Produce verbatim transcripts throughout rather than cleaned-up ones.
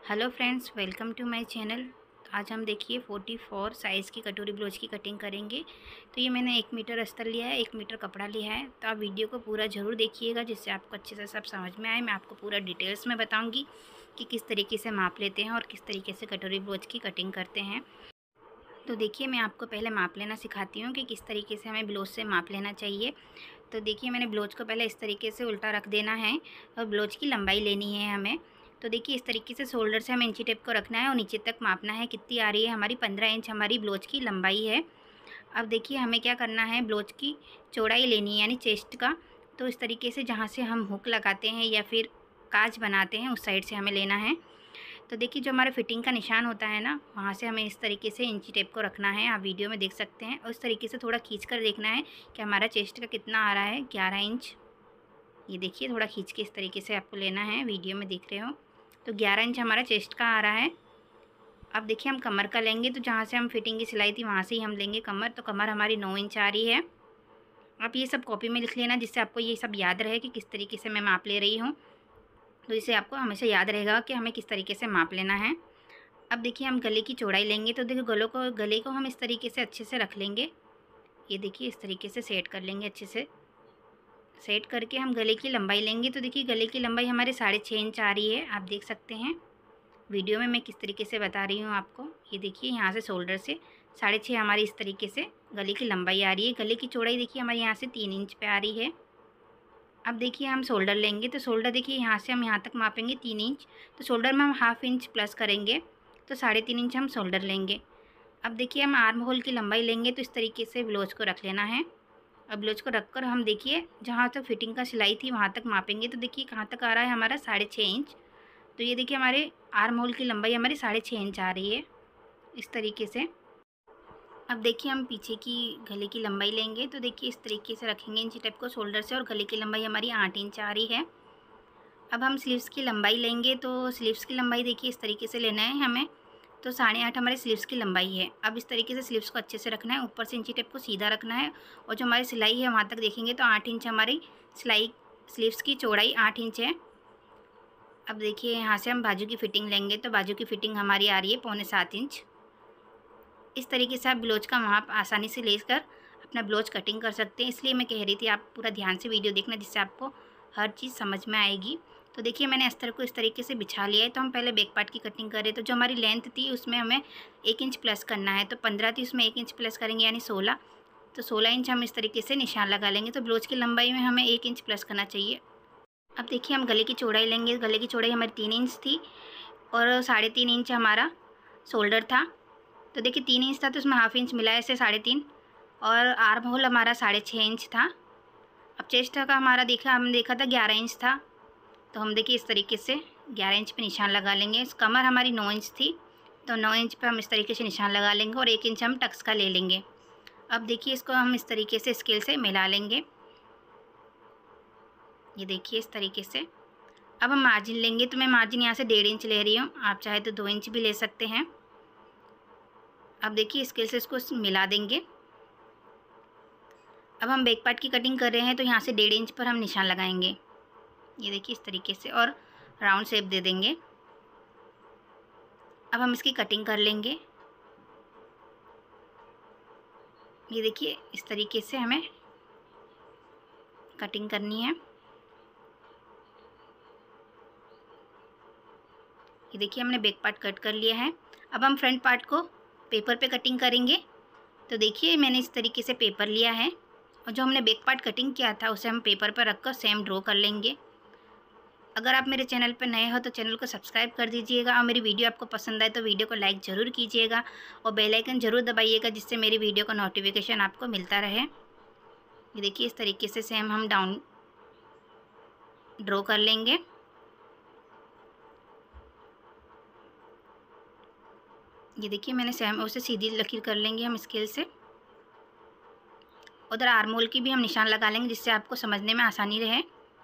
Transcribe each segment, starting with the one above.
Hello friends, welcome to my channel. आज हम देखिए चौवालीस साइज़ की कटोरी ब्लाउज की कटिंग करेंगे। तो ये मैंने एक मीटर अस्तर लिया है, एक मीटर कपड़ा लिया है। तो आप वीडियो को पूरा ज़रूर देखिएगा जिससे आपको अच्छे से सब समझ में आए। मैं आपको पूरा डिटेल्स में बताऊंगी कि किस तरीके से माप लेते हैं और किस तरीके से कटोरी ब्लाउज की कटिंग करते हैं। तो देखिए, मैं आपको पहले माप लेना सिखाती हूँ कि किस तरीके से हमें ब्लाउज से माप लेना चाहिए। तो देखिए, मैंने ब्लाउज को पहले इस तरीके से उल्टा रख देना है और ब्लाउज की लंबाई लेनी है हमें। तो देखिए, इस तरीके से शोल्डर से हमें इंची टेप को रखना है और नीचे तक मापना है कितनी आ रही है हमारी। पंद्रह इंच हमारी ब्लाउज की लंबाई है। अब देखिए, हमें क्या करना है, ब्लाउज की चौड़ाई लेनी है यानी चेस्ट का। तो इस तरीके से जहाँ से हम हुक लगाते हैं या फिर काज बनाते हैं उस साइड से हमें लेना है। तो देखिए, जो हमारा फिटिंग का निशान होता है ना, वहाँ से हमें इस तरीके से इंची टेप को रखना है। आप वीडियो में देख सकते हैं। और इस तरीके से थोड़ा खींच कर देखना है कि हमारा चेस्ट का कितना आ रहा है। ग्यारह इंच। ये देखिए, थोड़ा खींच के इस तरीके से आपको लेना है, वीडियो में देख रहे हो। तो ग्यारह इंच हमारा चेस्ट का आ रहा है। अब देखिए, हम कमर का लेंगे। तो जहाँ से हम फिटिंग की सिलाई थी वहाँ से ही हम लेंगे कमर। तो कमर हमारी नौ इंच आ रही है। आप ये सब कॉपी में लिख लेना जिससे आपको ये सब याद रहे कि किस तरीके से मैं माप ले रही हूँ। तो इससे आपको हमेशा याद रहेगा कि हमें किस तरीके से माप लेना है। अब देखिए, हम गले की चौड़ाई लेंगे। तो देखिए, गलों को गले को हम इस तरीके से अच्छे से रख लेंगे। ये देखिए, इस तरीके से सेट कर लेंगे। अच्छे से सेट करके हम गले की लंबाई लेंगे। तो देखिए, गले की लंबाई हमारे साढ़े छः इंच आ रही है। आप देख सकते हैं वीडियो में मैं किस तरीके से बता रही हूँ आपको। ये देखिए, यहाँ से शोल्डर से साढ़े छः हमारी इस तरीके से गले की लंबाई आ रही है। गले की चौड़ाई देखिए हमारे यहाँ से तीन इंच पे आ रही है। अब देखिए, हम शोल्डर लेंगे। तो शोल्डर देखिए, यहाँ से हम यहाँ तक मापेंगे तीन इंच। तो शोल्डर में हम हाफ इंच प्लस करेंगे। तो साढ़े तीन इंच हम शोल्डर लेंगे। अब देखिए, हम आर्म होल की लंबाई लेंगे। तो इस तरीके से ब्लाउज को रख लेना है। अब ब्लाउज को रखकर हम देखिए, जहाँ तक फिटिंग का सिलाई थी वहाँ तक मापेंगे। तो देखिए, कहाँ तक आ रहा है हमारा, साढ़े छः इंच। तो ये देखिए, हमारे आर्म होल की लंबाई हमारी साढ़े छः इंच आ रही है इस तरीके से। अब देखिए, हम पीछे की गले की लंबाई लेंगे। तो देखिए, इस तरीके से रखेंगे इंची टेप को शोल्डर से। और गले की लंबाई हमारी आठ इंच आ रही है। अब हम स्लीव्स की लंबाई लेंगे। तो स्लीव्स की लंबाई देखिए, इस तरीके से लेना है हमें। तो साढ़े आठ हमारे स्लीव्स की लंबाई है। अब इस तरीके से स्लीव्स को अच्छे से रखना है। ऊपर से इंची टेप को सीधा रखना है। और जो हमारी सिलाई है वहाँ तक देखेंगे तो आठ इंच हमारी सिलाई, स्लीव्स की चौड़ाई आठ इंच है। अब देखिए, यहाँ से हम बाजू की फ़िटिंग लेंगे। तो बाजू की फ़िटिंग हमारी आ रही है पौने सात इंच। इस तरीके से आप ब्लाउज का माप आसानी से लेकर अपना ब्लाउज कटिंग कर सकते हैं। इसलिए मैं कह रही थी आप पूरा ध्यान से वीडियो देखना जिससे आपको हर चीज़ समझ में आएगी। तो देखिए, मैंने अस्तर को इस तरीके से बिछा लिया है। तो हम पहले बैक पार्ट की कटिंग करें। तो जो हमारी लेंथ थी उसमें हमें एक इंच प्लस करना है। तो पंद्रह थी, उसमें एक इंच प्लस करेंगे यानी सोलह। तो सोलह इंच हम इस तरीके से निशान लगा लेंगे। तो ब्लाउज की लंबाई में हमें एक इंच प्लस करना चाहिए। अब देखिए, हम गले की चौड़ाई लेंगे। गले की चौड़ाई हमारी तीन इंच थी और साढ़े तीन इंच हमारा शोल्डर था। तो देखिए, तीन इंच था तो उसमें हाफ इंच मिला है ऐसे साढ़े तीन। और आर्म होल हमारा साढ़े छः इंच था। अब चेस्ट का हमारा देखा हमने देखा था ग्यारह इंच था। तो हम देखिए, इस तरीके से ग्यारह इंच पे निशान लगा लेंगे। इस कमर हमारी नौ इंच थी। तो नौ इंच पे हम इस तरीके से निशान लगा लेंगे और एक इंच हम टक्स का ले लेंगे। अब देखिए, इसको हम इस तरीके से स्केल से मिला लेंगे। ये देखिए, इस तरीके से। अब हम मार्जिन लेंगे। तो मैं मार्जिन यहाँ से डेढ़ इंच ले रही हूँ। आप चाहे तो दो इंच भी ले सकते हैं। अब देखिए, स्केल से इसको मिला देंगे। अब हम बैक पार्ट की कटिंग कर रहे हैं। तो यहाँ से डेढ़ इंच पर हम निशान लगाएंगे। ये देखिए, इस तरीके से और राउंड शेप दे देंगे। अब हम इसकी कटिंग कर लेंगे। ये देखिए, इस तरीके से हमें कटिंग करनी है। ये देखिए, हमने बैक पार्ट कट कर लिया है। अब हम फ्रंट पार्ट को पेपर पे कटिंग करेंगे। तो देखिए, मैंने इस तरीके से पेपर लिया है और जो हमने बैक पार्ट कटिंग किया था उसे हम पेपर पर रखकर सेम ड्रॉ कर लेंगे। अगर आप मेरे चैनल पर नए हो तो चैनल को सब्सक्राइब कर दीजिएगा और मेरी वीडियो आपको पसंद आए तो वीडियो को लाइक ज़रूर कीजिएगा और बेल आइकन ज़रूर दबाइएगा जिससे मेरी वीडियो का नोटिफिकेशन आपको मिलता रहे। ये देखिए, इस तरीके से सेम हम डाउन ड्रॉ कर लेंगे। ये देखिए, मैंने सेम उसे सीधी लकीर कर लेंगे हम स्केल से। उधर आर्म होल की भी हम निशान लगा लेंगे जिससे आपको समझने में आसानी रहे।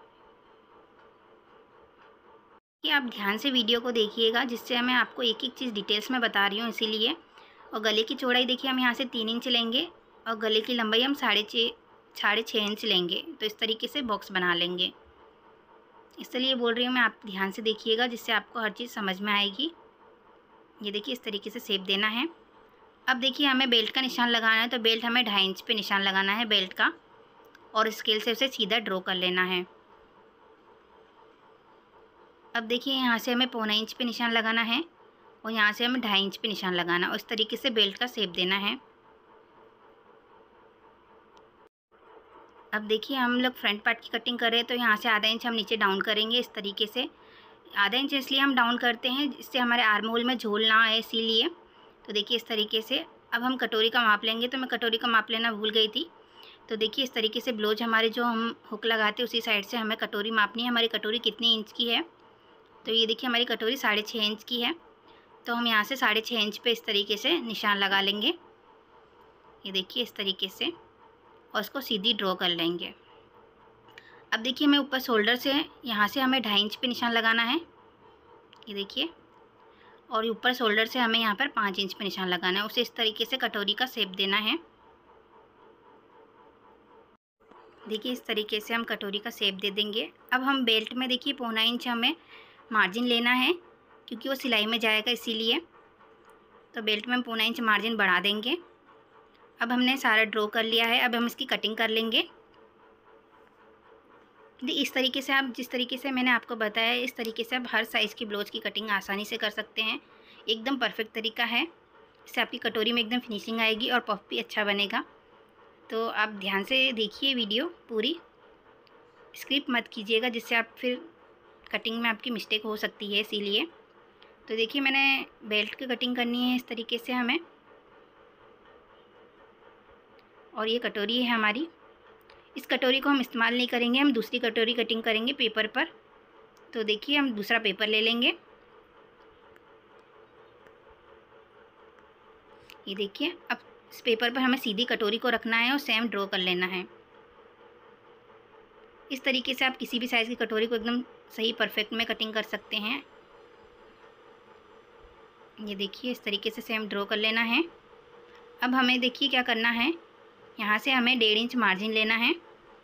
कि आप ध्यान से वीडियो को देखिएगा जिससे मैं आपको एक एक चीज़ डिटेल्स में बता रही हूँ इसीलिए। और गले की चौड़ाई देखिए, हम यहाँ से तीन इंच लेंगे और गले की लंबाई हम साढ़े छः साढ़े छः इंच लेंगे। तो इस तरीके से बॉक्स बना लेंगे। इसलिए बोल रही हूँ मैं, आप ध्यान से देखिएगा जिससे आपको हर चीज़ समझ में आएगी। ये देखिए इस तरीके से शेप देना है। अब देखिए हमें बेल्ट का निशान लगाना है, तो बेल्ट हमें ढाई इंच पे निशान लगाना है बेल्ट का, और स्केल से उसे सीधा ड्रॉ कर लेना है। अब देखिए यहाँ से हमें पौना इंच पे निशान लगाना है और यहाँ से हमें ढाई इंच पे निशान लगाना है और इस तरीके से बेल्ट का शेप देना है। अब देखिए हम लोग फ्रंट पार्ट की कटिंग कर रहे हैं, तो यहाँ से आधा इंच हम नीचे डाउन करेंगे इस तरीके से। आधा इंच इसलिए हम डाउन करते हैं जिससे हमारे आर्म होल में झोल ना आए, इसीलिए। तो देखिए इस तरीके से अब हम कटोरी का माप लेंगे, तो मैं कटोरी का माप लेना भूल गई थी। तो देखिए इस तरीके से ब्लाउज हमारे जो हम हुक लगाते हैं उसी साइड से हमें कटोरी मापनी है। हमारी कटोरी कितनी इंच की है, तो ये देखिए हमारी कटोरी साढ़े छः इंच की है, तो हम यहाँ से साढ़े छः इंच पे इस तरीके से निशान लगा लेंगे। ये देखिए इस तरीके से, और इसको सीधी ड्रॉ कर लेंगे। अब देखिए हमें ऊपर शोल्डर से यहाँ से हमें ढाई इंच पे निशान लगाना है, ये देखिए, और ऊपर शोल्डर से हमें यहाँ पर पाँच इंच पे निशान लगाना है। उसे इस तरीके से कटोरी का शेप देना है। देखिए इस तरीके से हम कटोरी का शेप दे देंगे। अब हम बेल्ट में देखिए पौना इंच हमें मार्जिन लेना है, क्योंकि वो सिलाई में जाएगा इसीलिए। तो बेल्ट में हम पौना इंच मार्जिन बढ़ा देंगे। अब हमने सारा ड्रॉ कर लिया है, अब हम इसकी कटिंग कर लेंगे। इस तरीके से आप, जिस तरीके से मैंने आपको बताया, इस तरीके से आप हर साइज़ की ब्लाउज की कटिंग आसानी से कर सकते हैं। एकदम परफेक्ट तरीका है, इससे आपकी कटोरी में एकदम फिनिशिंग आएगी और पफ भी अच्छा बनेगा। तो आप ध्यान से देखिए वीडियो पूरी, स्किप मत कीजिएगा, जिससे आप फिर कटिंग में आपकी मिस्टेक हो सकती है, इसीलिए। तो देखिए मैंने बेल्ट की कटिंग करनी है इस तरीके से हमें, और ये कटोरी है हमारी। इस कटोरी को हम इस्तेमाल नहीं करेंगे, हम दूसरी कटोरी कटिंग करेंगे पेपर पर। तो देखिए हम दूसरा पेपर ले लेंगे, ये देखिए। अब इस पेपर पर हमें सीधी कटोरी को रखना है और सेम ड्रॉ कर लेना है। इस तरीके से आप किसी भी साइज़ की कटोरी को एकदम सही परफेक्ट में कटिंग कर सकते हैं। ये देखिए इस तरीके से सेम ड्रॉ कर लेना है। अब हमें देखिए क्या करना है, यहाँ से हमें डेढ़ इंच मार्जिन लेना है।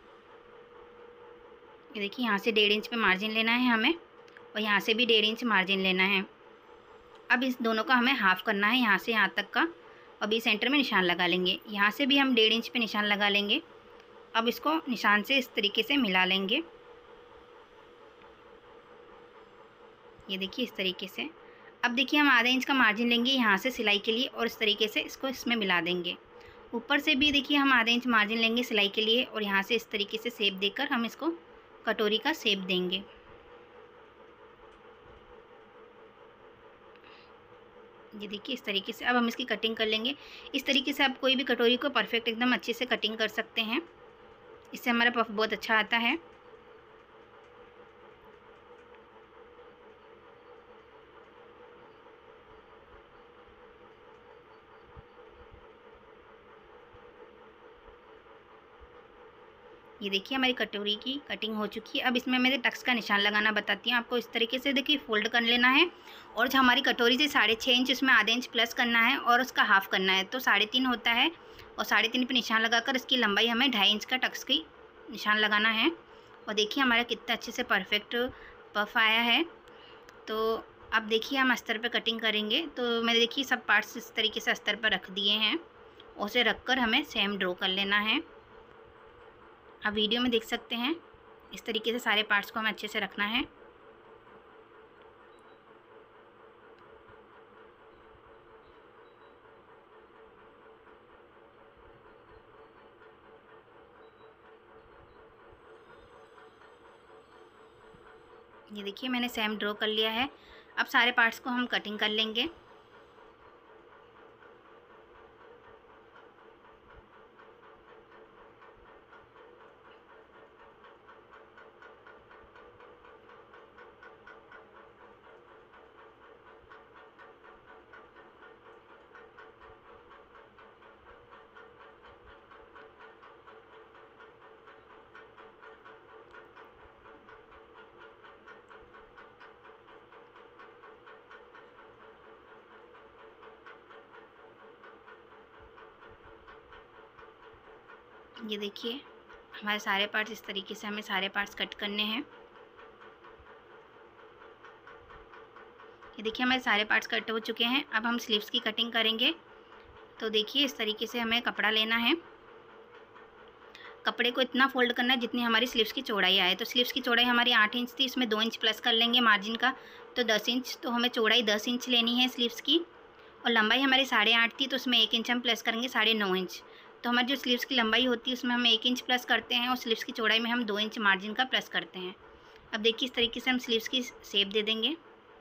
ये देखिए यहाँ से डेढ़ इंच पे मार्जिन लेना है हमें, और यहाँ से भी डेढ़ इंच मार्जिन लेना है। अब इस दोनों का हमें हाफ़ करना है, यहाँ से यहाँ तक का। अब ये सेंटर में निशान लगा लेंगे, यहाँ से भी हम डेढ़ इंच पे निशान लगा लेंगे। अब इसको निशान से इस तरीके से मिला लेंगे, ये देखिए इस तरीके से। अब देखिए हम आधा इंच का मार्जिन लेंगे यहाँ से सिलाई के लिए, और इस तरीके से इसको इसमें मिला देंगे। ऊपर से भी देखिए हम आधा इंच मार्जिन लेंगे सिलाई के लिए, और यहाँ से इस तरीके से शेप देकर हम इसको कटोरी का शेप देंगे। ये देखिए इस तरीके से। अब हम इसकी कटिंग कर लेंगे। इस तरीके से आप कोई भी कटोरी को परफेक्ट एकदम अच्छे से कटिंग कर सकते हैं, इससे हमारा पफ बहुत अच्छा आता है। ये देखिए हमारी कटोरी की कटिंग हो चुकी है। अब इसमें मैं टक्स का निशान लगाना बताती हूँ आपको। इस तरीके से देखिए फोल्ड कर लेना है, और जो हमारी कटोरी से साढ़े छः इंच, उसमें आधे इंच प्लस करना है और उसका हाफ़ करना है, तो साढ़े तीन होता है। और साढ़े तीन पे निशान लगाकर इसकी लंबाई हमें ढाई इंच का टक्स की निशान लगाना है। और देखिए हमारा कितना अच्छे से परफेक्ट पफ आया है। तो अब देखिए हम अस्तर पे कटिंग करेंगे। तो मैंने देखिए सब पार्ट्स इस तरीके से अस्तर पर रख दिए हैं, उसे रख कर हमें सेम ड्रॉ कर लेना है। आप वीडियो में देख सकते हैं, इस तरीके से सारे पार्ट्स को हमें अच्छे से रखना है। ये देखिए मैंने सेम ड्रॉ कर लिया है। अब सारे पार्ट्स को हम कटिंग कर लेंगे। ये देखिए हमारे सारे पार्ट्स, इस तरीके से हमें सारे पार्ट्स कट करने हैं। ये देखिए हमारे सारे पार्ट्स कट हो चुके हैं। अब हम स्लीव्स की कटिंग करेंगे। तो देखिए इस तरीके से हमें कपड़ा लेना है। कपड़े को इतना फोल्ड करना है जितनी हमारी स्लीव्स की चौड़ाई आए। तो स्लीव्स की चौड़ाई हमारी आठ इंच थी, इसमें दो इंच प्लस कर लेंगे मार्जिन का, तो दस इंच। तो हमें चौड़ाई दस इंच लेनी है स्लीव्स की, और लंबाई हमारी साढ़े आठ थी, तो उसमें एक इंच हम प्लस करेंगे, साढ़े नौ इंच। तो हमारी जो स्लीव्स की लंबाई होती है उसमें हम एक इंच प्लस करते हैं, और स्लीव्स की चौड़ाई में हम दो इंच मार्जिन का प्लस करते हैं। अब देखिए इस तरीके से हम स्लीव्स की शेप दे देंगे,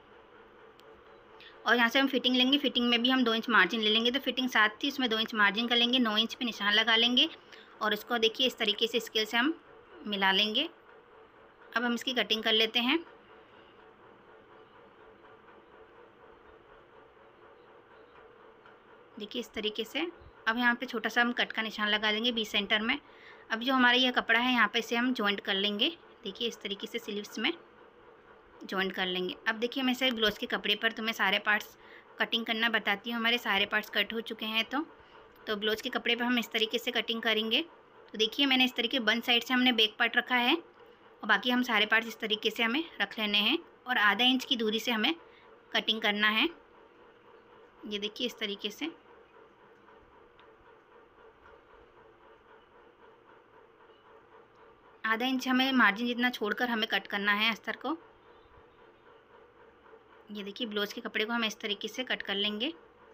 और यहाँ से हम फिटिंग लेंगे। फिटिंग में भी हम दो इंच मार्जिन ले लेंगे। तो फिटिंग सात थी, इसमें दो इंच मार्जिन कर लेंगे, नौ इंच पे निशान लगा लेंगे, और इसको देखिए इस तरीके से स्केल से हम मिला लेंगे। अब हम इसकी कटिंग कर लेते हैं। देखिए इस तरीके से। अब यहाँ पे छोटा सा हम कट का निशान लगा लेंगे बीस सेंटर में। अब जो हमारा ये कपड़ा है यहाँ पे इसे हम जॉइंट कर लेंगे। देखिए इस तरीके से स्लीव्स में जॉइंट कर लेंगे। अब देखिए मैं इसे ब्लाउज़ के कपड़े पर तुम्हें सारे पार्ट्स कटिंग करना बताती हूँ। हमारे सारे पार्ट्स कट हो चुके हैं। तो तो ब्लाउज़ के कपड़े पर हम इस तरीके से कटिंग करेंगे। तो देखिए मैंने इस तरीके वन साइड से हमने बैक पार्ट रखा है, और बाकी हम सारे पार्ट्स इस तरीके से हमें रख लेने हैं, और आधा इंच की दूरी से हमें कटिंग करना है। ये देखिए इस तरीके से। आधा इंच हमें मार्जिन जितना छोड़कर हमें कट करना है अस्तर को। ये देखिए ब्लाउज़ के कपड़े को हम इस तरीके से कट कर लेंगे।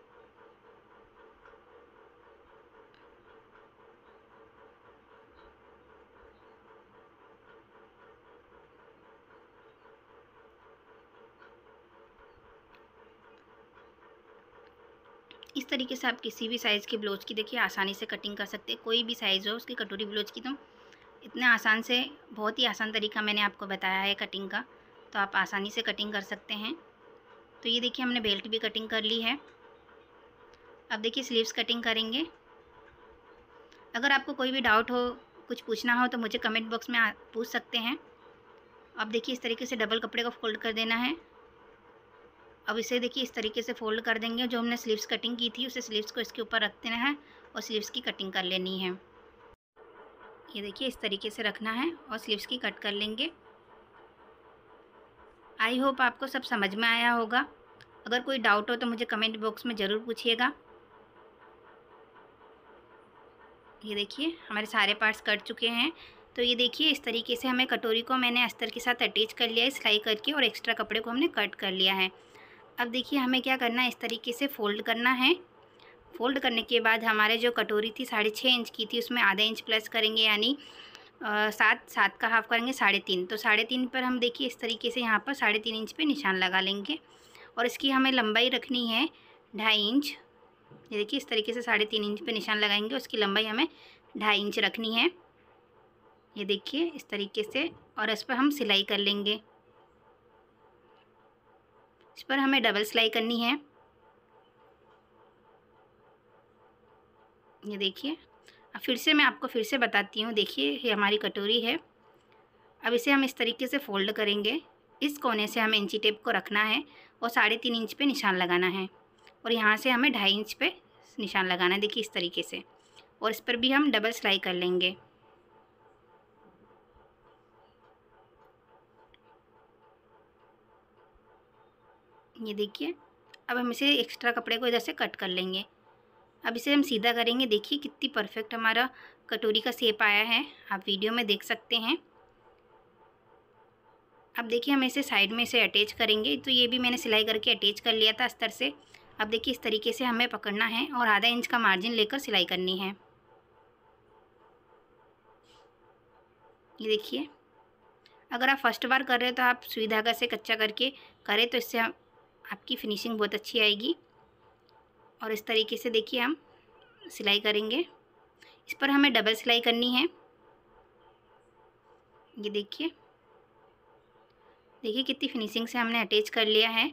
इस तरीके से आप किसी भी साइज़ के ब्लाउज़ की देखिए आसानी से कटिंग कर सकते हैं। कोई भी साइज़ हो उसकी कटोरी ब्लाउज़ की, तो इतने आसान से, बहुत ही आसान तरीका मैंने आपको बताया है कटिंग का, तो आप आसानी से कटिंग कर सकते हैं। तो ये देखिए हमने बेल्ट भी कटिंग कर ली है। अब देखिए स्लीव्स कटिंग करेंगे। अगर आपको कोई भी डाउट हो, कुछ पूछना हो, तो मुझे कमेंट बॉक्स में पूछ सकते हैं। अब देखिए इस तरीके से डबल कपड़े को फोल्ड कर देना है। अब इसे देखिए इस तरीके से फोल्ड कर देंगे। जो हमने स्लीव्स कटिंग की थी उसे स्लीव्स को इसके ऊपर रख देना है, और स्लीव्स की कटिंग कर लेनी है। ये देखिए इस तरीके से रखना है, और स्लीव्स की कट कर लेंगे। आई होप आपको सब समझ में आया होगा। अगर कोई डाउट हो तो मुझे कमेंट बॉक्स में ज़रूर पूछिएगा। ये देखिए हमारे सारे पार्ट्स कट चुके हैं। तो ये देखिए इस तरीके से हमें कटोरी को मैंने अस्तर के साथ अटैच कर लिया है सिलाई करके, और एक्स्ट्रा कपड़े को हमने कट कर लिया है। अब देखिए हमें क्या करना है, इस तरीके से फ़ोल्ड करना है। फ़ोल्ड करने के बाद हमारे जो कटोरी थी साढ़े छः इंच की थी, उसमें आधा इंच प्लस करेंगे, यानी सात सात का हाफ़ करेंगे साढ़े तीन। तो साढ़े तीन पर हम देखिए इस तरीके से यहाँ पर साढ़े तीन इंच पे निशान लगा लेंगे, और इसकी हमें लंबाई रखनी है ढाई इंच। ये देखिए इस तरीके से साढ़े तीन इंच पे निशान लगाएंगे, उसकी लंबाई हमें ढाई इंच रखनी है। ये देखिए इस तरीके से, और इस पर हम सिलाई कर लेंगे। इस पर हमें डबल सिलाई करनी है। ये देखिए, अब फिर से मैं आपको फिर से बताती हूँ। देखिए ये हमारी कटोरी है। अब इसे हम इस तरीके से फ़ोल्ड करेंगे। इस कोने से हमें इंची टेप को रखना है, और साढ़े तीन इंच पे निशान लगाना है, और यहाँ से हमें ढाई इंच पे निशान लगाना है। देखिए इस तरीके से, और इस पर भी हम डबल सिलाई कर लेंगे। ये देखिए, अब हम इसे एक्स्ट्रा कपड़े को इधर से कट कर लेंगे। अब इसे हम सीधा करेंगे। देखिए कितनी परफेक्ट हमारा कटोरी का शेप आया है, आप वीडियो में देख सकते हैं। अब देखिए हम इसे साइड में इसे अटैच करेंगे। तो ये भी मैंने सिलाई करके अटैच कर लिया था अस्तर से। अब देखिए इस तरीके से हमें पकड़ना है, और आधा इंच का मार्जिन लेकर सिलाई करनी है। ये देखिए, अगर आप फर्स्ट बार कर रहे हो तो आप सुई धागा से कच्चा करके करें, तो इससे आपकी फिनिशिंग बहुत अच्छी आएगी। और इस तरीके से देखिए हम सिलाई करेंगे। इस पर हमें डबल सिलाई करनी है। ये देखिए, देखिए कितनी फिनिशिंग से हमने अटैच कर लिया है।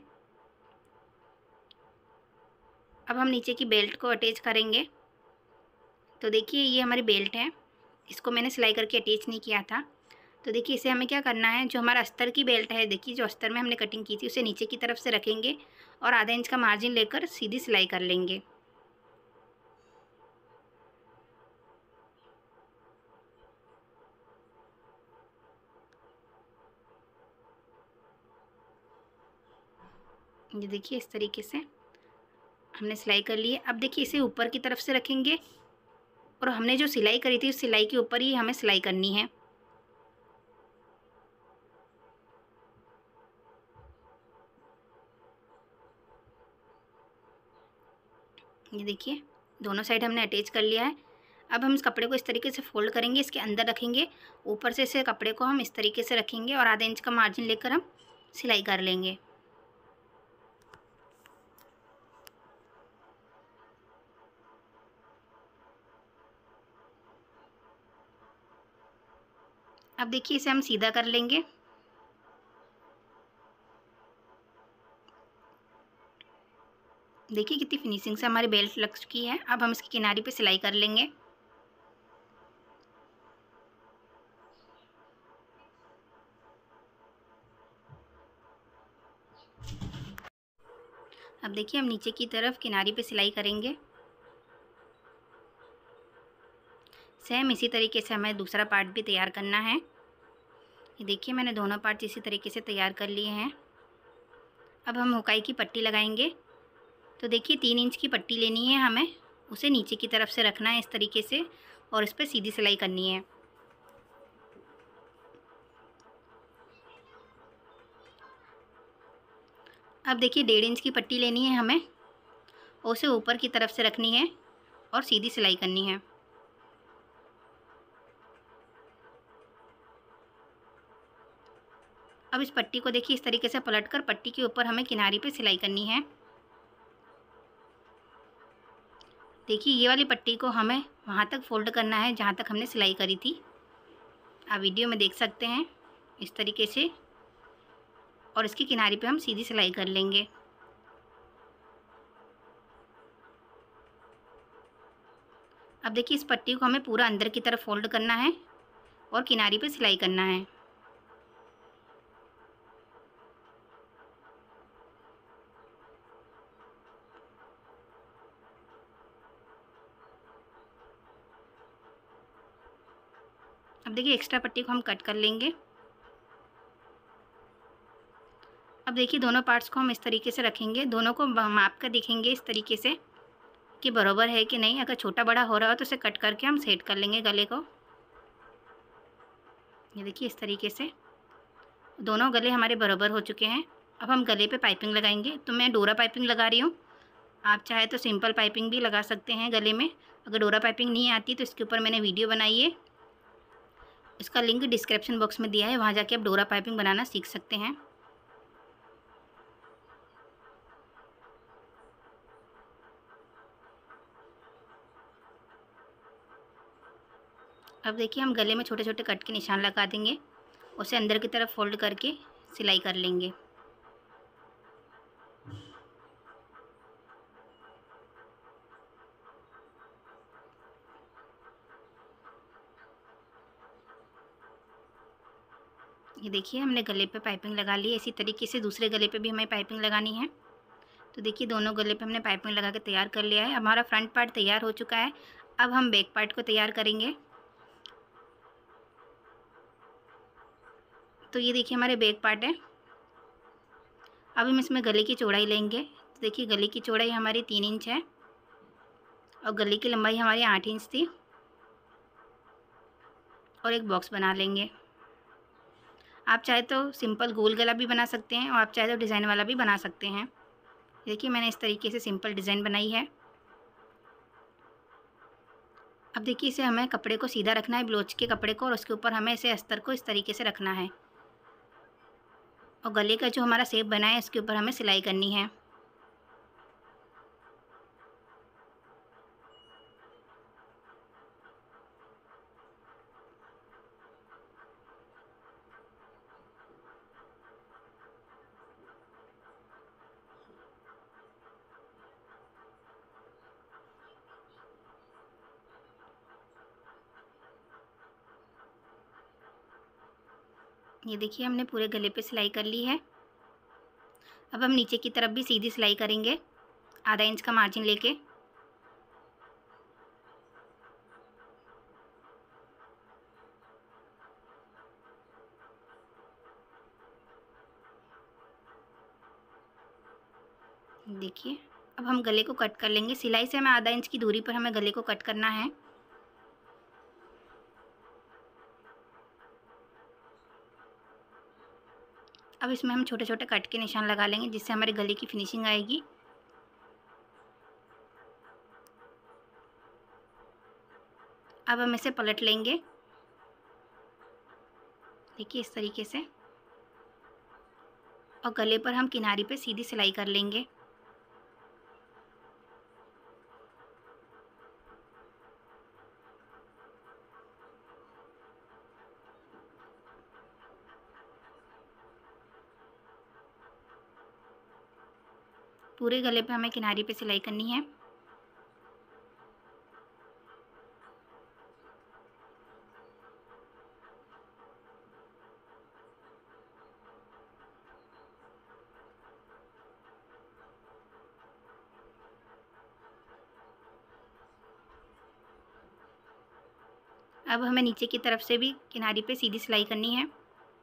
अब हम नीचे की बेल्ट को अटैच करेंगे। तो देखिए ये हमारी बेल्ट है, इसको मैंने सिलाई करके अटैच नहीं किया था। तो देखिए इसे हमें क्या करना है, जो हमारा अस्तर की बेल्ट है, देखिए जो अस्तर में हमने कटिंग की थी उसे नीचे की तरफ से रखेंगे, और आधा इंच का मार्जिन लेकर सीधी सिलाई कर लेंगे। ये देखिए इस तरीके से हमने सिलाई कर ली है। अब देखिए इसे ऊपर की तरफ से रखेंगे और हमने जो सिलाई करी थी उस सिलाई के ऊपर ही हमें सिलाई करनी है। ये देखिए दोनों साइड हमने अटैच कर लिया है। अब हम इस कपड़े को इस तरीके से फोल्ड करेंगे, इसके अंदर रखेंगे, ऊपर से इसे कपड़े को हम इस तरीके से रखेंगे और आधा इंच का मार्जिन लेकर हम सिलाई कर लेंगे। अब देखिए इसे हम सीधा कर लेंगे। देखिए कितनी फिनिशिंग से हमारी बेल्ट लग चुकी है। अब हम इसकी किनारी पे सिलाई कर लेंगे। अब देखिए हम नीचे की तरफ किनारी पे सिलाई करेंगे। सेम इसी तरीके से हमें दूसरा पार्ट भी तैयार करना है। ये देखिए मैंने दोनों पार्ट इसी तरीके से तैयार कर लिए हैं। अब हम हुकाई की पट्टी लगाएंगे। तो देखिए तीन इंच की पट्टी लेनी है हमें, उसे नीचे की तरफ से रखना है इस तरीके से और इस पर सीधी सिलाई करनी है। अब देखिए डेढ़ इंच की पट्टी लेनी है हमें और उसे ऊपर की तरफ से रखनी है और सीधी सिलाई करनी है। अब इस पट्टी को देखिए इस तरीके से पलटकर पट्टी के ऊपर हमें किनारी पे सिलाई करनी है। देखिए ये वाली पट्टी को हमें वहाँ तक फोल्ड करना है जहाँ तक हमने सिलाई करी थी। आप वीडियो में देख सकते हैं इस तरीके से, और इसकी किनारी पे हम सीधी सिलाई कर लेंगे। अब देखिए इस पट्टी को हमें पूरा अंदर की तरफ फोल्ड करना है और किनारी पे सिलाई करना है। अब देखिए एक्स्ट्रा पट्टी को हम कट कर लेंगे। अब देखिए दोनों पार्ट्स को हम इस तरीके से रखेंगे, दोनों को माप कर देखेंगे इस तरीके से कि बराबर है कि नहीं। अगर छोटा बड़ा हो रहा हो तो उसे कट करके हम सेट कर लेंगे गले को। ये देखिए इस तरीके से दोनों गले हमारे बराबर हो चुके हैं। अब हम गले पे पाइपिंग लगाएंगे। तो मैं डोरा पाइपिंग लगा रही हूँ, आप चाहे तो सिंपल पाइपिंग भी लगा सकते हैं गले में। अगर डोरा पाइपिंग नहीं आती तो इसके ऊपर मैंने वीडियो बनाई है, इसका लिंक डिस्क्रिप्शन बॉक्स में दिया है, वहाँ जाके आप डोरा पाइपिंग बनाना सीख सकते हैं। अब देखिए हम गले में छोटे छोटे कट के निशान लगा देंगे, उसे अंदर की तरफ फोल्ड करके सिलाई कर लेंगे। ये देखिए हमने गले पे पाइपिंग लगा ली है। इसी तरीके से दूसरे गले पे भी हमें पाइपिंग लगानी है। तो देखिए दोनों गले पे हमने पाइपिंग लगा के तैयार कर लिया है। हमारा फ्रंट पार्ट तैयार हो चुका है। अब हम बैक पार्ट को तैयार करेंगे। तो ये देखिए हमारे बैक पार्ट है। अब हम इसमें गले की चौड़ाई लेंगे। तो देखिए गले की चौड़ाई हमारी तीन इंच है और गले की लंबाई हमारी आठ इंच थी, और एक बॉक्स बना लेंगे। आप चाहे तो सिंपल गोल गला भी बना सकते हैं और आप चाहे तो डिज़ाइन वाला भी बना सकते हैं। देखिए मैंने इस तरीके से सिंपल डिज़ाइन बनाई है। अब देखिए इसे हमें कपड़े को सीधा रखना है, ब्लाउज के कपड़े को, और उसके ऊपर हमें इसे अस्तर को इस तरीके से रखना है और गले का जो हमारा शेप बना है इसके ऊपर हमें सिलाई करनी है। ये देखिए हमने पूरे गले पे सिलाई कर ली है। अब हम नीचे की तरफ भी सीधी सिलाई करेंगे आधा इंच का मार्जिन लेके। देखिए अब हम गले को कट कर लेंगे। सिलाई से हमें आधा इंच की दूरी पर हमें गले को कट करना है। अब इसमें हम छोटे छोटे कट के निशान लगा लेंगे, जिससे हमारे गले की फिनिशिंग आएगी। अब हम इसे पलट लेंगे, देखिए इस तरीके से, और गले पर हम किनारी पे सीधी सिलाई कर लेंगे। पूरे गले पे हमें किनारी पे सिलाई करनी है। अब हमें नीचे की तरफ से भी किनारी पे सीधी सिलाई करनी है।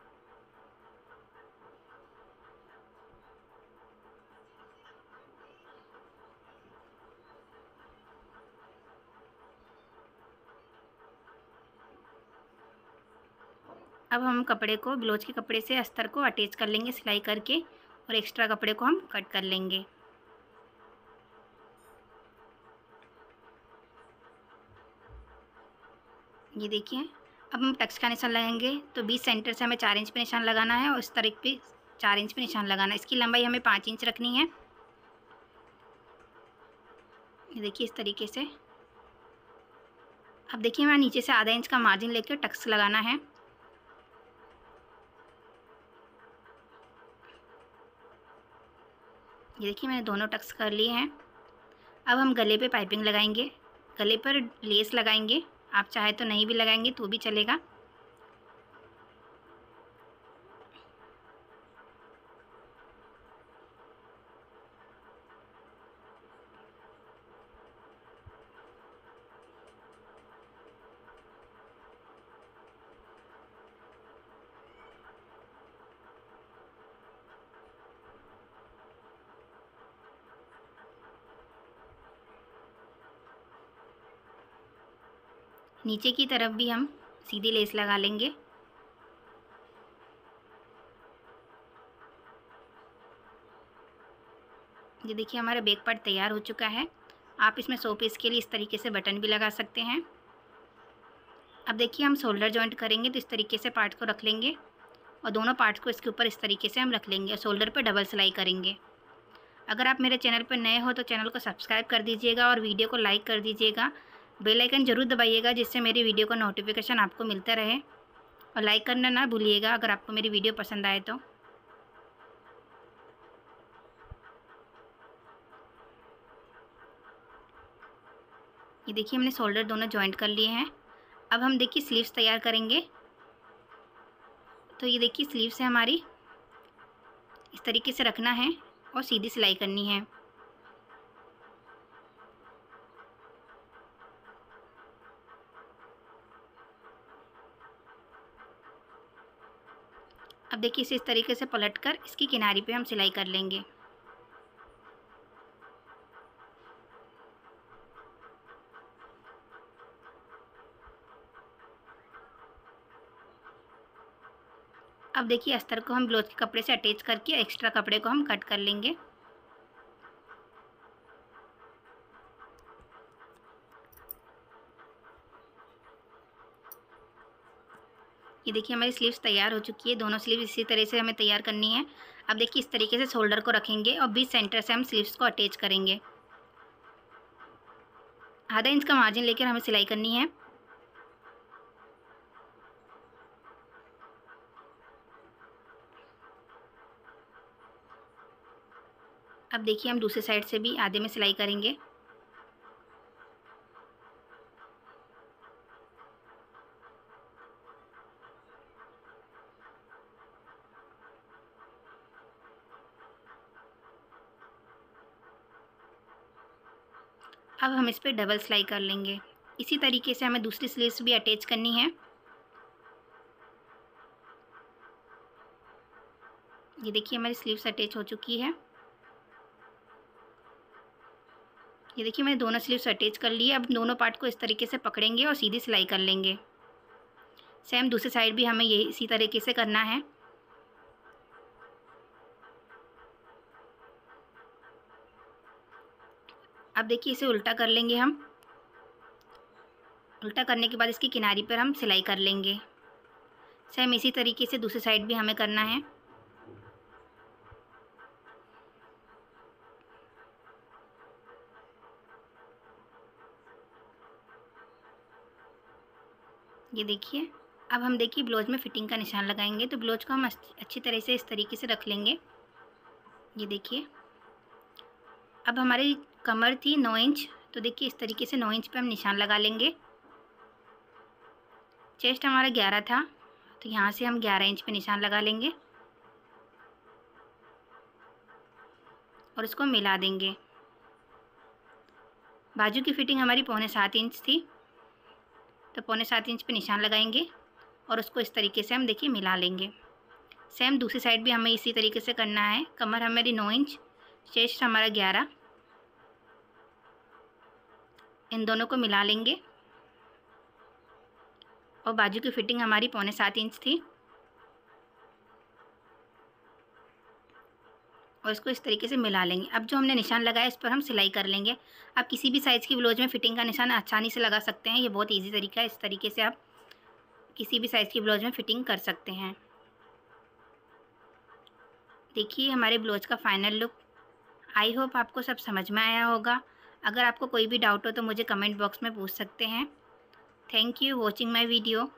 अब हम कपड़े को ब्लाउज के कपड़े से अस्तर को अटैच कर लेंगे सिलाई करके, और एक्स्ट्रा कपड़े को हम कट कर लेंगे। ये देखिए अब हम टक्स का निशान लगाएंगे, तो बीस सेंटर से हमें चार इंच पे निशान लगाना है, और इस तरफ पे चार इंच पे निशान लगाना है। इसकी लंबाई हमें पाँच इंच रखनी है। ये देखिए इस तरीके से। अब देखिए हमें नीचे से आधा इंच का मार्जिन लेकर टक्स लगाना है। ये देखिए मैंने दोनों टक्स कर लिए हैं। अब हम गले पे पाइपिंग लगाएंगे, गले पर लेस लगाएंगे। आप चाहे तो नहीं भी लगाएंगे तो भी चलेगा। नीचे की तरफ भी हम सीधी लेस लगा लेंगे। ये देखिए हमारा बैक पार्ट तैयार हो चुका है। आप इसमें सौ पीस के लिए इस तरीके से बटन भी लगा सकते हैं। अब देखिए हम शोल्डर जॉइंट करेंगे, तो इस तरीके से पार्ट को रख लेंगे, और दोनों पार्ट्स को इसके ऊपर इस तरीके से हम रख लेंगे, और शोल्डर पर डबल सिलाई करेंगे। अगर आप मेरे चैनल पर नए हो तो चैनल को सब्सक्राइब कर दीजिएगा, और वीडियो को लाइक कर दीजिएगा। बेल आइकन ज़रूर दबाइएगा, जिससे मेरी वीडियो का नोटिफिकेशन आपको मिलता रहे, और लाइक करना ना भूलिएगा अगर आपको मेरी वीडियो पसंद आए तो। ये देखिए हमने शोल्डर दोनों जॉइंट कर लिए हैं। अब हम देखिए स्लीव्स तैयार करेंगे। तो ये देखिए स्लीव से हमारी इस तरीके से रखना है, और सीधी सिलाई करनी है। अब देखिए इसे इस तरीके से पलटकर इसकी किनारी पे हम सिलाई कर लेंगे। अब देखिए अस्तर को हम ब्लाउज के कपड़े से अटैच करके एक्स्ट्रा कपड़े को हम कट कर लेंगे। ये देखिए हमारी स्लीव्स तैयार हो चुकी है। दोनों स्लीव इसी तरह से हमें तैयार करनी है। अब देखिए इस तरीके से शोल्डर को रखेंगे, और बीच सेंटर से हम स्लीव्स को अटैच करेंगे। आधा इंच का मार्जिन लेकर हमें सिलाई करनी है। अब देखिए हम दूसरी साइड से भी आधे में सिलाई करेंगे। अब हम इस पर डबल सिलाई कर लेंगे। इसी तरीके से हमें दूसरी स्लीव्स भी अटैच करनी है। ये देखिए हमारी स्लीव्स अटैच हो चुकी है। ये देखिए मैंने दोनों स्लीव्स अटैच कर लिए। अब दोनों पार्ट को इस तरीके से पकड़ेंगे और सीधी सिलाई कर लेंगे। सेम दूसरी साइड भी हमें यही इसी तरीके से करना है। अब देखिए इसे उल्टा कर लेंगे हम। उल्टा करने के बाद इसकी किनारी पर हम सिलाई कर लेंगे। सेम इसी तरीके से दूसरी साइड भी हमें करना है। ये देखिए अब हम देखिए ब्लाउज में फिटिंग का निशान लगाएंगे। तो ब्लाउज को हम अच्छी तरह से इस तरीके से रख लेंगे। ये देखिए अब हमारी कमर थी नौ इंच, तो देखिए इस तरीके से नौ इंच पे हम निशान लगा लेंगे। चेस्ट हमारा ग्यारह था, तो यहाँ से हम ग्यारह इंच पे निशान लगा लेंगे और इसको मिला देंगे। बाजू की फिटिंग हमारी पौने सात इंच थी, तो पौने सात इंच पे निशान लगाएंगे और उसको इस तरीके से हम देखिए मिला लेंगे। सेम दूसरी साइड भी हमें इसी तरीके से करना है। कमर हमारी नौ इंच, चेस्ट हमारा ग्यारह, इन दोनों को मिला लेंगे और बाजू की फिटिंग हमारी पौने सात इंच थी और इसको इस तरीके से मिला लेंगे। अब जो हमने निशान लगाया इस पर हम सिलाई कर लेंगे। आप किसी भी साइज़ की ब्लाउज में फिटिंग का निशान आसानी से लगा सकते हैं। ये बहुत इजी तरीका है। इस तरीके से आप किसी भी साइज़ की ब्लाउज में फिटिंग कर सकते हैं। देखिए हमारे ब्लाउज का फाइनल लुक। आई होप आपको सब समझ में आया होगा। अगर आपको कोई भी डाउट हो तो मुझे कमेंट बॉक्स में पूछ सकते हैं। Thank you watching my video.